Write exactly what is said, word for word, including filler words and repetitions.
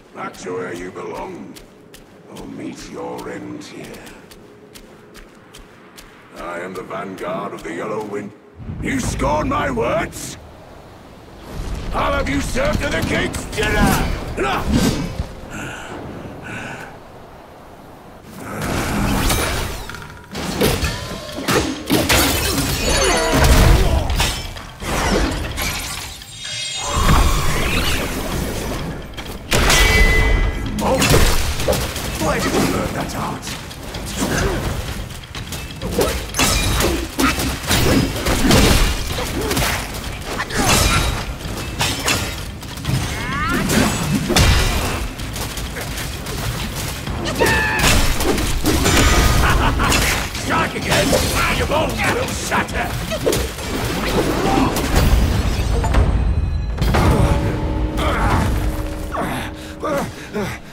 Back to where you belong, or meet your end here. I am the Vanguard of the Yellow Wind. You scorn my words? I'll have you served to the king's dinner! Where did you learn that art? Strike again! Your bones will shatter! Uh, uh, uh, uh.